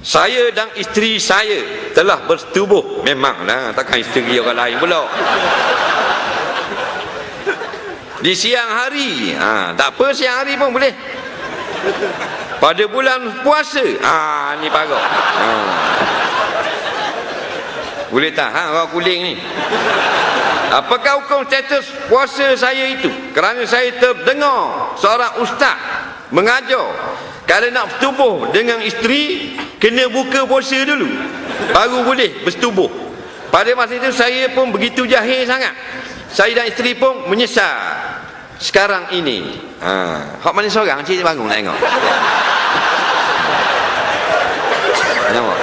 Saya dan isteri saya telah bersetubuh. Memanglah, takkan isteri orang lain pula. Di siang hari, tak apa, siang hari pun boleh. Pada bulan puasa, ni parah. Boleh tahan orang kuling ni. Apakah hukum status puasa saya itu? Kerana saya terdengar seorang ustaz mengajar kalau nak bersetubuh dengan isteri kena buka puasa dulu baru boleh bersetubuh. Pada masa itu saya pun begitu jahil sangat. Saya dan isteri pun menyesal sekarang ini. Hak mana seorang cik bangun nak tengok. Nampak?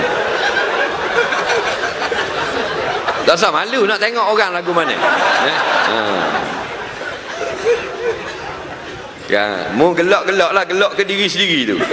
Tak usah malu nak tengok orang lagu mana. Mu gelak-gelak lah, gelak ke diri sendiri tu.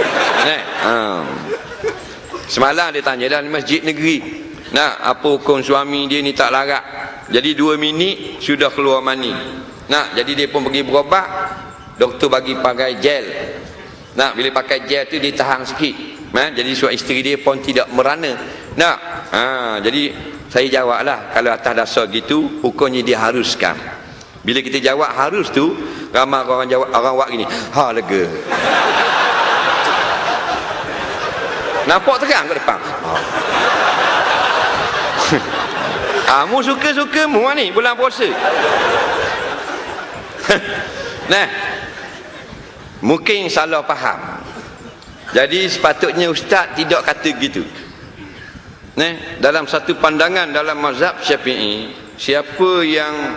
Semalam dia tanya dalam masjid negeri, apa hukum suami dia ni tak larat. Jadi 2 minit sudah keluar mani. Jadi dia pun pergi berobat. Doktor bagi pakai gel. Bila pakai gel tu dia tahan sikit. Jadi suami isteri dia pun tidak merana. Jadi saya jawablah, kalau atas dasar gitu hukumnya diharuskan. Bila kita jawab harus tu, ramai orang jawab, orang buat gini, lega. Nampak terang kat depan. Mu suka-suka mu ni bulan puasa. Mungkin salah faham. Jadi sepatutnya ustaz tidak kata gitu. Dalam satu pandangan dalam mazhab Syafi'i, siapa yang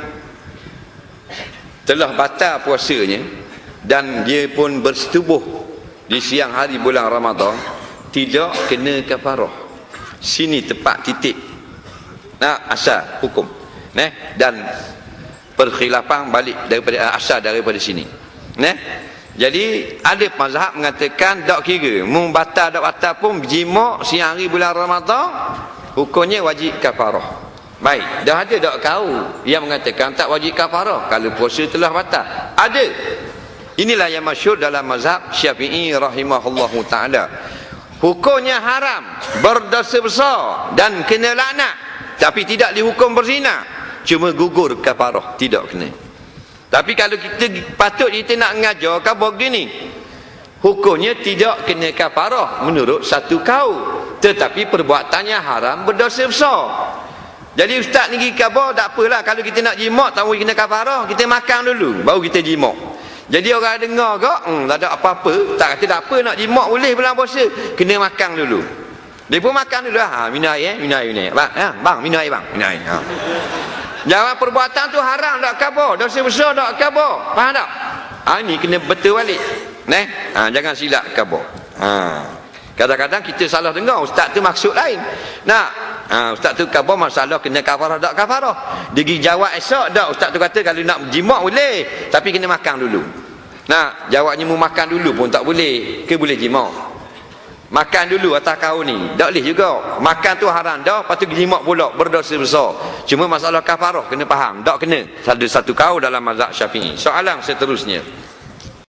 telah batal puasanya dan dia pun bersetubuh di siang hari bulan Ramadan tidak kena kafarah. Sini tepat titik asal hukum. Dan perkhilafan balik daripada asal daripada sini. Jadi ada mazhab mengatakan tak kira mu batal tak batal pun jima siang hari bulan Ramadan hukumnya wajib kafarah. Baik, dah ada tak kau yang mengatakan tak wajib kafarah kalau puasa telah batal? Ada. Inilah yang masyhur dalam mazhab Syafi'i rahimahullahu taala. Hukumnya haram, berdosa besar dan kena laknat, tapi tidak dihukum berzina. Cuma gugur kafarah, tidak kena. Tapi kalau kita nak mengajar khabar begini, hukumnya tidak kena kafarah menurut satu kaul, tetapi perbuatannya haram, berdosa besar. Jadi ustaz ni khabar tak apalah, kalau kita nak jimat tahu kena kafarah, kita makan dulu baru kita jimat. Jadi orang dengar kok tak ada apa-apa, tak kata tak apa nak jimat boleh bulan puasa, kena makan dulu. Dia pun makan dulu, minum air, minum air. Bang, minum air bang, minum air. Jawab perbuatan tu haram tak khabar, dosa besar tak khabar. Faham tak? Ini kena betul balik. Jangan silap khabar. Kadang-kadang kita salah dengar ustaz tu maksud lain. Ustaz tu khabar masalah kena kafarah tak kafarah. Dia pergi jawab esok dak ustaz tu kata kalau nak jimat boleh, tapi kena makan dulu. Jawabnya mu makan dulu pun tak boleh. Ke boleh jimat? Makan dulu atas kau ni tak boleh juga. Makan tu haram dah, lepas tu jimat pula berdosa besar. Cuma masalah kafarah kena faham, tak kena. Ada satu kaul dalam mazhab Syafi'i. Soalan seterusnya,